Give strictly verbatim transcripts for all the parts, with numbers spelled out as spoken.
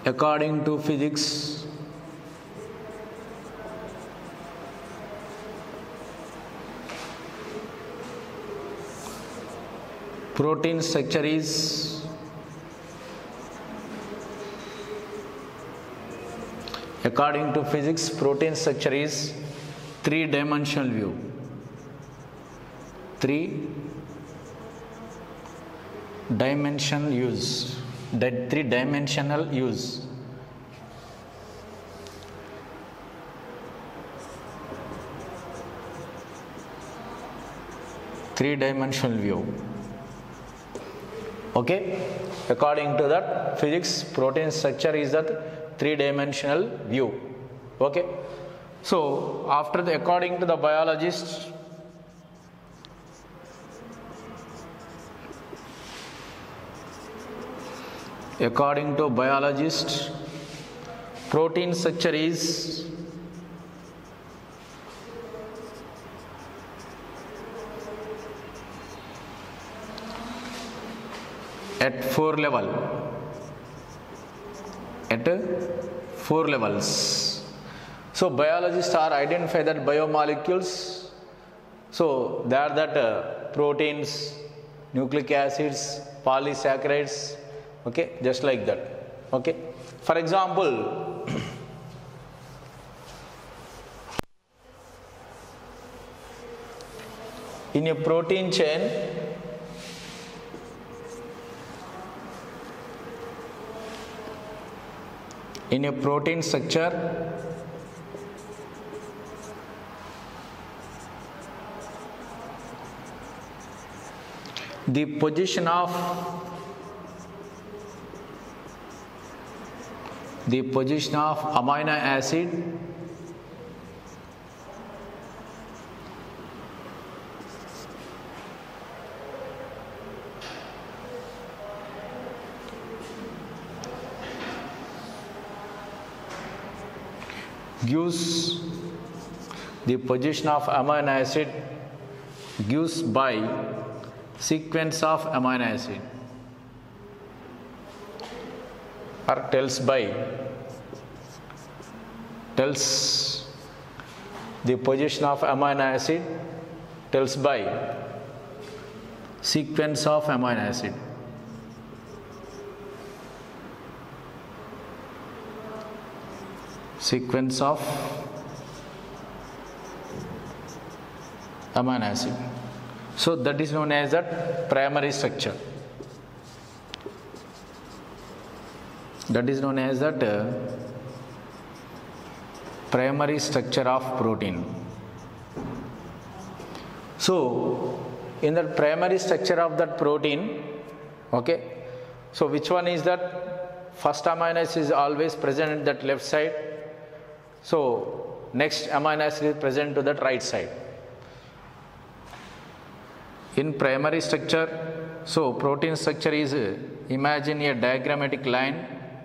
According to physics, protein structure is according to physics protein structure is three dimensional view. Three dimensional use. That three dimensional use. Three dimensional view. Okay, according to that physics protein structure is that three dimensional view. Okay, so after the according to the biologist, according to biologist protein structure is at four level, at four levels. So biologists are identify that biomolecules, so they are that uh, proteins, nucleic acids, polysaccharides, okay, just like that. Okay, for example, in a protein chain, in a protein structure, the position of the position of amino acid gives the position of amino acid gives by sequence of amino acid or tells by tells the position of amino acid tells by sequence of amino acid. Sequence of amino acid. So that is known as that primary structure. That is known as that uh, primary structure of protein. So in the primary structure of that protein, okay, so which one is that? First amino acid is always present at that left side. So next amino acid is present to that right side. In primary structure, so protein structure is, uh, imagine a diagrammatic line.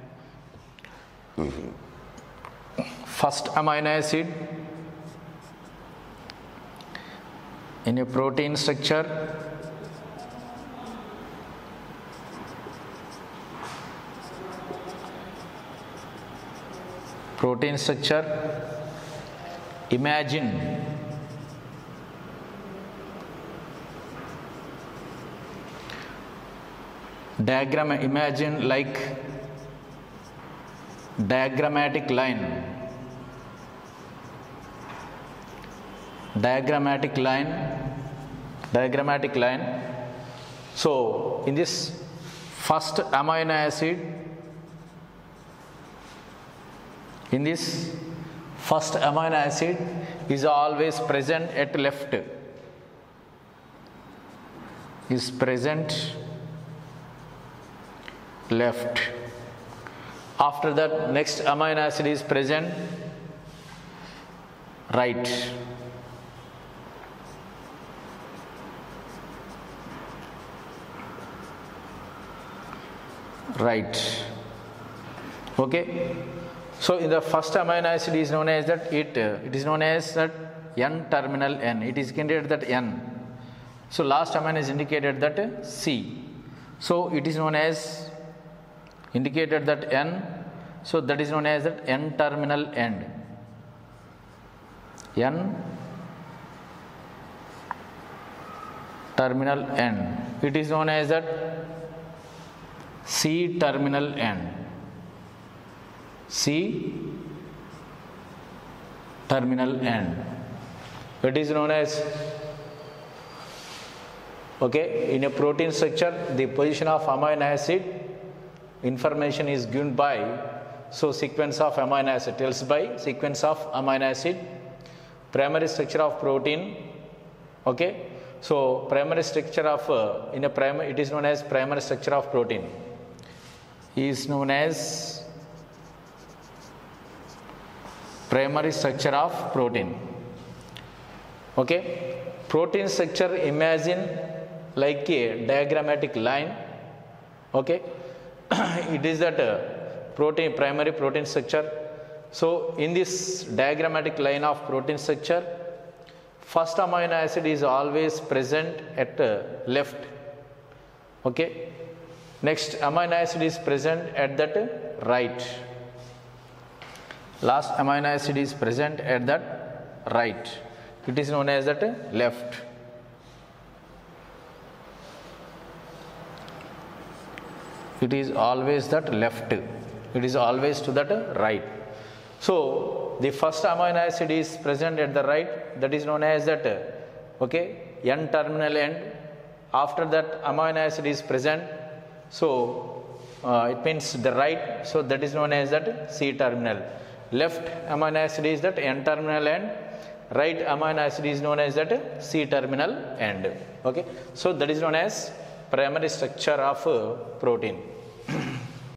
First amino acid in a protein structure, protein structure, imagine diagram, imagine like diagrammatic line, diagrammatic line, diagrammatic line. So in this first amino acid, in this first amino acid is always present at left, is present left. After that next amino acid is present right. Right. Okay. So in the first amino acid is known as that it uh, it is known as that N terminal N. It is indicated that N. So last amino is indicated that C. So it is known as indicated that N. So that is known as that N-terminal end. N-terminal end. It is known as that C-terminal end. C-terminal end. It is known as, okay, in a protein structure, the position of amino acid information is given by, so sequence of amino acid tells by sequence of amino acid, primary structure of protein, okay. So primary structure of uh, in a primary, it is known as primary structure of protein, is known as primary structure of protein, okay. Protein structure, imagine like a diagrammatic line, okay. It is that uh, protein, primary protein structure. So in this diagrammatic line of protein structure, first amino acid is always present at uh, left, okay. Next amino acid is present at that uh, right. Last amino acid is present at that right. It is known as that uh, left. It is always that left. It is always to that uh, right. So the first amino acid is present at the right, that is known as that, okay, N-terminal end. After that amino acid is present, so uh, it means the right, so that is known as that C-terminal. Left amino acid is that N-terminal end, right amino acid is known as that C-terminal end, okay. So that is known as primary structure of uh, protein.